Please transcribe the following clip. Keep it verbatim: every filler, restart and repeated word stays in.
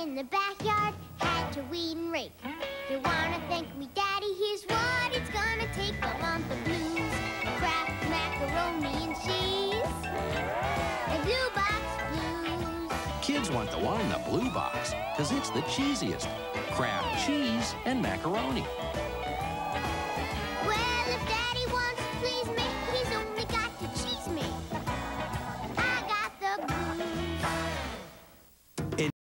in the backyard, had to weed and rake. You wanna thank me, Daddy? Here's what it's gonna take. I want the blues, Kraft, macaroni and cheese. The blue box blues. Kids want the one in the blue box, because it's the cheesiest. Kraft cheese and macaroni.